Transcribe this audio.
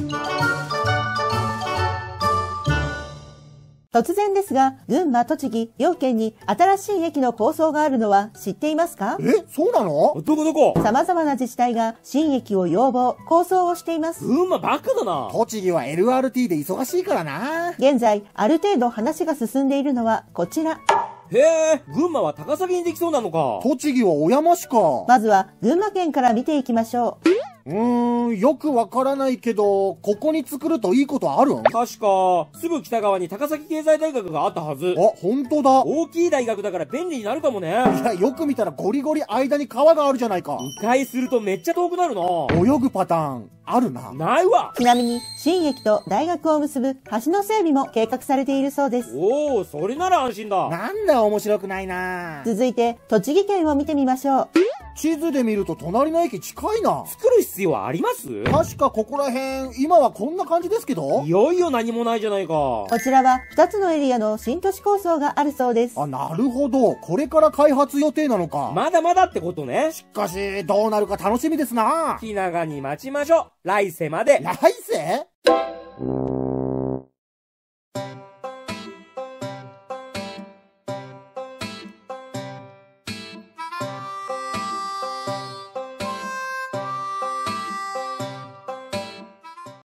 突然ですが、群馬、栃木、両県に新しい駅の構想があるのは知っていますか？ そうなの？ どこ？ 様々な自治体が新駅を要望、構想をしています。 群馬ばっかだな。 栃木は LRT で忙しいからな。 現在、ある程度話が進んでいるのはこちら。 へえ、群馬は高崎にできそうなのか。 栃木は小山市か。 まずは群馬県から見ていきましょう。 よくわからないけど、ここに作るといいことあるん？ 確か、すぐ北側に高崎経済大学があったはず。 あ、ほんとだ。 大きい大学だから便利になるかもね。 いや、よく見たらゴリゴリ間に川があるじゃないか。 迂回するとめっちゃ遠くなるな。 泳ぐパターン、あるな。 ないわ。 ちなみに、新駅と大学を結ぶ橋の整備も計画されているそうです。 おお、それなら安心だ。 なんだ面白くないな。 続いて、栃木県を見てみましょう。 地図で見ると隣の駅近いな。 作る必要はあります？ 確かここら辺、今はこんな感じですけど。 いよいよ何もないじゃないか。 こちらは2つのエリアの新都市構想があるそうです。 あ、なるほど。これから開発予定なのか。 まだまだってことね。 しかし、どうなるか楽しみですな。 気長に待ちましょう。来世まで。 来世？